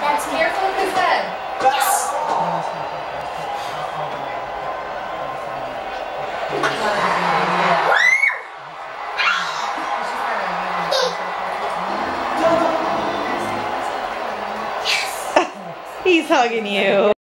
Max, careful with his head. Yes! He's hugging you.